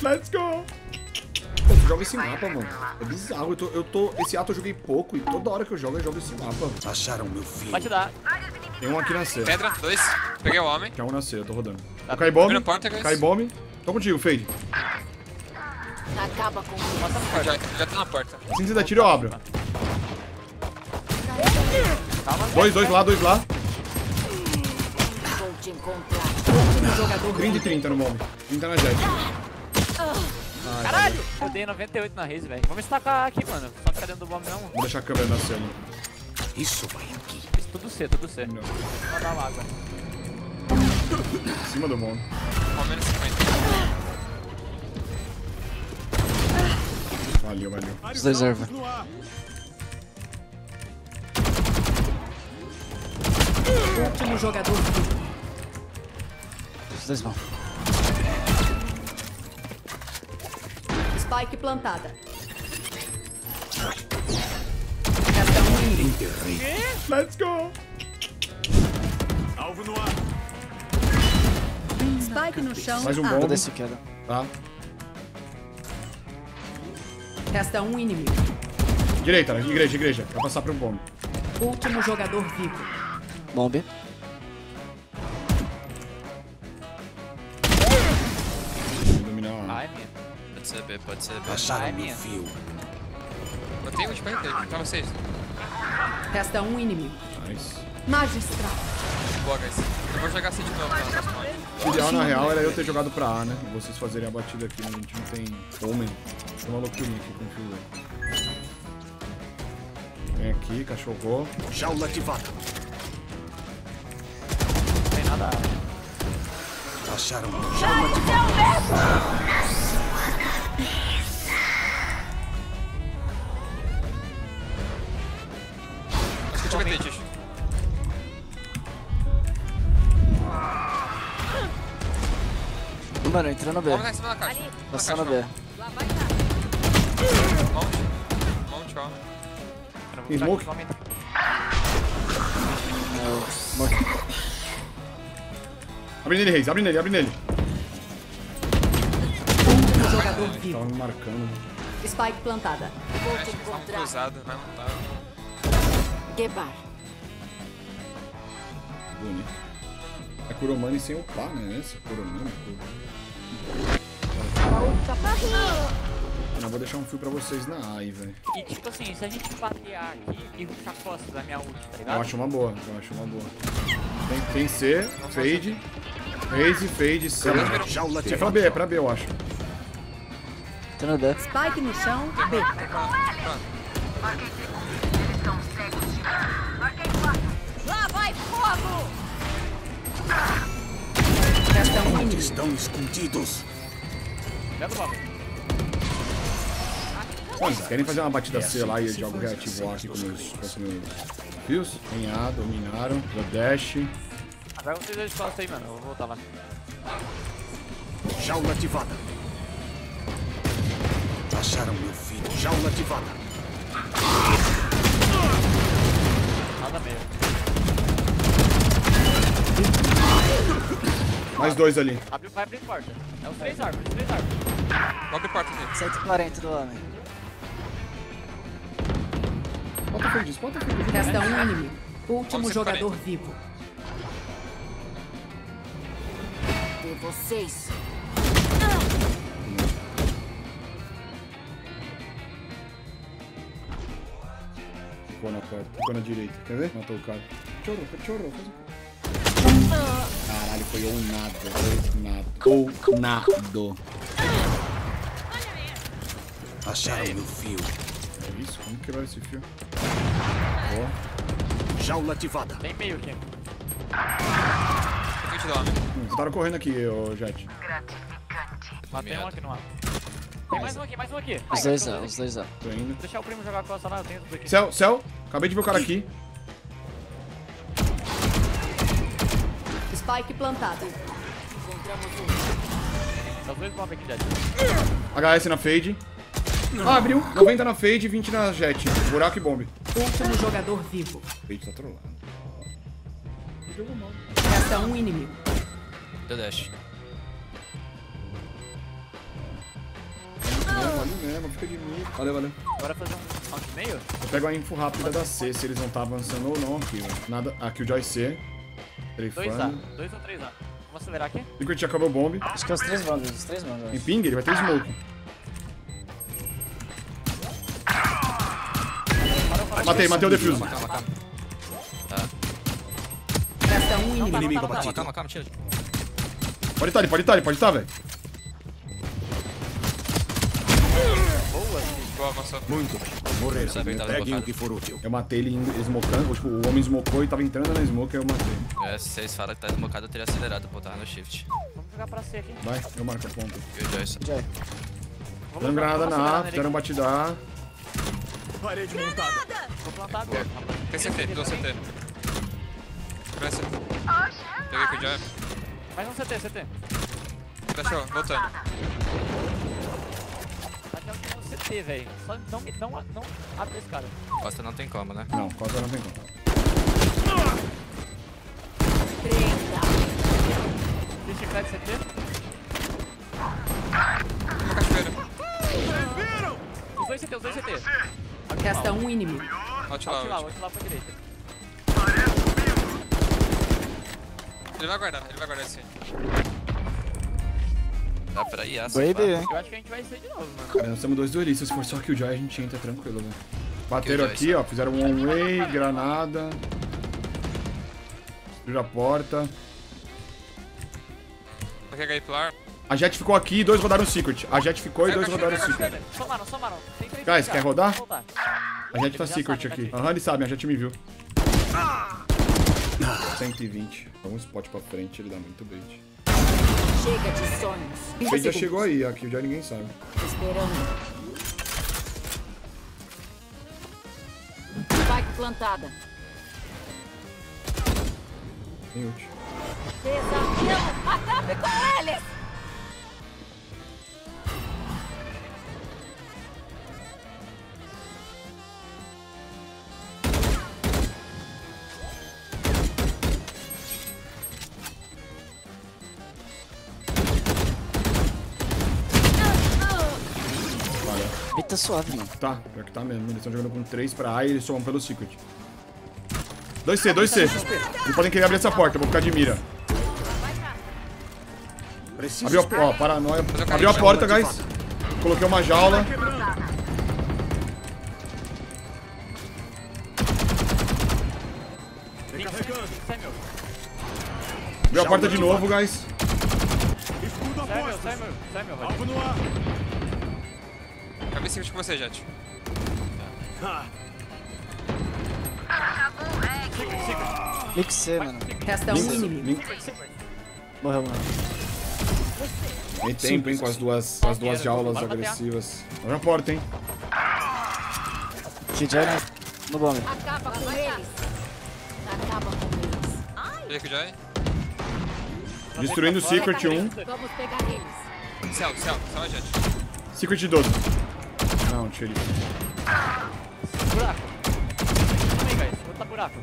Let's go. Pô, tu joga esse mapa, mano. É bizarro. Esse ato eu joguei pouco e toda hora que eu jogo esse mapa. Acharam meu filho. Pode dar. Tem um aqui na C. Pedra, 2. Peguei o homem. Tem um na C, eu tô rodando. Cai bomb. Cai bomb. Tô contigo, Fade. Acaba com Já tá na porta. Assim você dá tiro, eu abro. Calma. Dois lá. Vou te encontrar. Último jogador 30 e 30 no bomb. 30 na jet. Caralho! Eu dei 98 na raise, velho. Vamos estacar aqui, mano. Só ficar dentro do bomb não. Vou deixar a câmera na C ali. Isso vai aqui. Tudo C, tudo C. Não. Vou mandar água. Em cima do bomb. Ao menos 50. Valeu. Os dois erva. Último jogador vivo. Os dois vão. Spike plantada. Resta um inimigo. Let's go. Alvo no ar. Spike no chão. Mais um A. bomb. Vou descer queda. Tá. Resta um inimigo. Direita, igreja. Vai passar pro bomb. Último jogador vivo. Bomb. Vou dominar a Ai, minha. Pode ser B. Acharam Ai, meu minha. fio. Eu tenho ult pra ele. Pra vocês. Resta um inimigo. Nice. Magistral. Boa, guys. Eu vou jogar C de novo na próxima round. O ideal, na real, era eu ter jogado pra A, né? E vocês fazerem a batida aqui, mas a gente não tem homem. Tem uma loucurinha aqui com o fio. Vem aqui, cachorro. Jaula ativada. Não tem nada. Acharam meu jaula ativada. Deixa eu meter, Tish. Mano, entrou no B. Vamos lá em cima da caixa. Passou no B. Mount, ó. Tem smoke? Eu morri. Abre nele, Reis. Abre nele. Último jogador Tava vivo. me marcando. Spike plantada. Vou Acho te que eles estavam encontrar. cruzados, mas não tava. Gebar. Bonito. É Kuromani sem upar, né? Esse Kuromani. Eu vou deixar um fio pra vocês na A aí, velho. E tipo assim, se a gente batear aqui e ruxar a costa da minha ult, tá ligado? Eu acho uma boa. Tem C, fade. Raze, fade, C. Jaula É pra B, eu acho. Tô no B. Spike no chão. B. Lá vai fogo! Resta um inimigo. Estão escondidos. Dentro do bomb. Mano, vocês querem fazer uma batida C lá e eu jogo reativo A aqui com meus fios? Tem A, dominaram. Deu dash. Agora vocês dois costas aí, mano. Eu vou voltar lá. Jaula ativada. Acharam meu filho. Jaula ativada. Nada meio. Mais dois ali. Vai abrir porta. É os três árvores, Abre porta aqui. 140 do homem. Bota fade. Resta um inimigo. Último Vamos jogador 140. vivo. De vocês. Ficou na porta. Ficou na direita. Quer ver? Matou o cara. Cachorro. Caralho, foi ou nado. Acharam meu fio. É isso? Como quebrar esse fio? Jaula ativada. Tem meio aqui. Eu te dou homem. Vocês estavam correndo aqui, ô Jet. Matei um aqui no ar. Tem mais um aqui. Os dois A, os dois A. Tô indo. Deixar o primo jogar a costa lá, eu tenho tudo aqui. Céu. Acabei de ver o cara aqui. Spike plantado. Encontramos um. Tá os dois bombs aqui, Jet. HS na fade. Ah, abriu. 90 na fade e 20 na jet. Buraco e bombe. Último jogador vivo. Fade tá trolando. Jogou mal. Resta um inimigo. Deu dash. mesmo, fica de mim. Valeu, valeu. Bora fazer um round e meio? Eu pego a info rápida da C, se eles vão estar avançando ou não aqui, velho. Nada. Aqui o Joy C. 2A. Treifando. 2 ou 3A. Vamos acelerar aqui? Secret já acabou o bomb. Acho que é os 3 vão, os 3 vão. Em ping, ele vai ter smoke. Matei o defuse. Calma, calma. Resta um inimigo. Inimigo tá, abatido. Calma, tira. Pode estar, velho. Boa, avançou. Muito bem. Morreram. Sabe, tava Peguem o blocado. que for útil. Eu matei ele smocando, tipo, o homem smocou e tava entrando na smoke, aí eu matei. Se vocês falam que tá desmocado, eu teria acelerado, pô, tava no shift. Vamos jogar pra C aqui. Vai, eu marco a ponta. E o Joyce. Joy. Dando granada na A, fizeram batida A. Parede montada. Vou plantar agora. Tem CT, dou CT. Pressa. Peguei com o Joy. Mais um CT. Fechou, voltando. Até o último CT, velho. Só não abre esse cara. Costa não tem como, né? Não, Costa não tem como. Deixa crack CT. Uma cachoeira. Os dois CT. Resta um inimigo. Outlaw. Outlaw pra direita. Ele vai guardar esse. Dá pra ir, essa. Baby, hein? Eu acho que a gente vai ser de novo, mano. Cara, nós temos 2 duelistas, se for só que o Joy a gente entra tranquilo, velho. Bateram Killjoy, aqui, ó, fizeram um one-way, granada. Destruíram a porta. Vou pegar aí pilar. A Jet ficou aqui e 2 rodaram o Secret. A Jet ficou e 2 rodaram o Secret. Somaram. Tem 3 Guys, quer rodar? Vou voltar. A Jet tá Já Secret sabe, aqui. né, Aham, eles sabem, a Jet me viu. 120. Um spot pra frente, ele dá muito bait. Chega de sonhos. O bait já chegou aí, aqui já ninguém sabe. Esperando. Spike plantada. Tem ult. Desafio! Acabe com eles! Bit tá suave, mano. Tá, pior que tá mesmo. Eles estão jogando com 3 pra A e eles somam pelo Secret. 2C. Eles podem querer abrir essa porta, eu vou ficar de mira. Preciso Abriu esperar. a... Ó, paranoia. Abriu a porta, guys. Coloquei uma jaula. Recarregando. Abriu a porta de novo, guys. Escudo a postos. Sai meu, vai. Alvo no ar. Acabei seguindo com você, Jet. Ah, Link C, mano. Resta um inimigo. Morreu, mano. Tem tempo, hein, com as duas jaulas agressivas. Abre a porta, hein. Joy no bomb. Acaba com eles! Acaba com eles! Peguei com o Joy. Destruindo o Secret 1. Vamos pegar eles! Céu, a Jet. Secret 12. Não, xerife. Buraco. Também, guys. Vou botar buraco.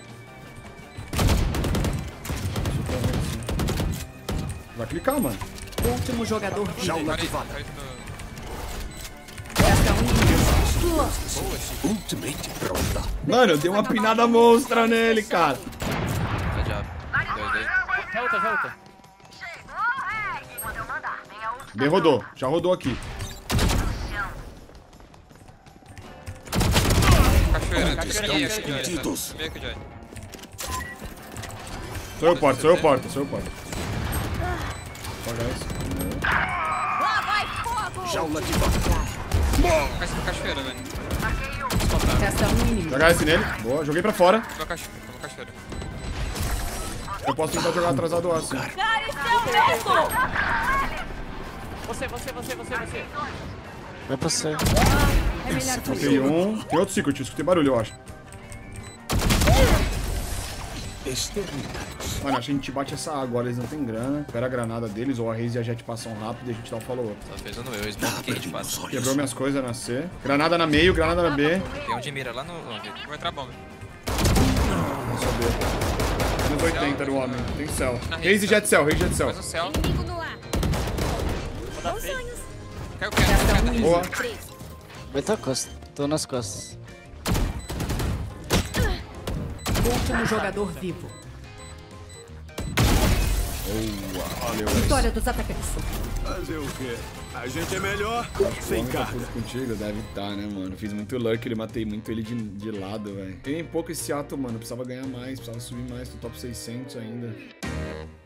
Vai clicar, mano. Último jogador vivo. jaula Parei, ativada. parei no... Resta um inimigo. Ultimate pronta. Mano, eu dei uma pinada monstra nele, cara. Tá já. 2. Já outra. B rodou. Já rodou aqui. Cachoeira. Estamos perdidos. Peguei com o Joy. Sou eu porta. Só, guys. Lá vai fogo! Jaula ativada. Cai com cachoeira, velho. Resta um inimigo. Jogar esse nele. Boa, joguei pra fora. Uma cachoeira. Eu posso tentar jogar atrasado assim. Cara, isso é o mesmo! Você. Vai pra C. É melhor que Matei um. Tem outro Secret, eu escutei barulho, eu acho. Exterminados. Mano, acho que a gente bate essa A agora, eles não tem grana. Pera a granada deles, ou a Raze e a Jet passam rápido e a gente dá o follow-up. Só fez um no meu, smoke que a gente passa. Quebrou minhas coisas na C. Granada na meio, granada na B. Tem um de mira lá no long. Vou entrar bomba. Vamos saber. Menos 80 do homem. Tem céu. Na Raze e Jet céu, Mais um céu. Inimigo no ar! Vou dar fake. Caiu queda, Resta caiu um queda. Boa. inimigo. Vai tá costa. Tô nas costas. Último jogador vivo. Boa. Valeu, Vitória dos atacantes. Fazer o quê? A gente é melhor O sem homem tá carga. puto contigo? Deve tá, né, mano? Fiz muito lurk, ele matei muito ele de lado, velho. Tem pouco esse ato, mano. Precisava ganhar mais, precisava subir mais pro top 600 ainda.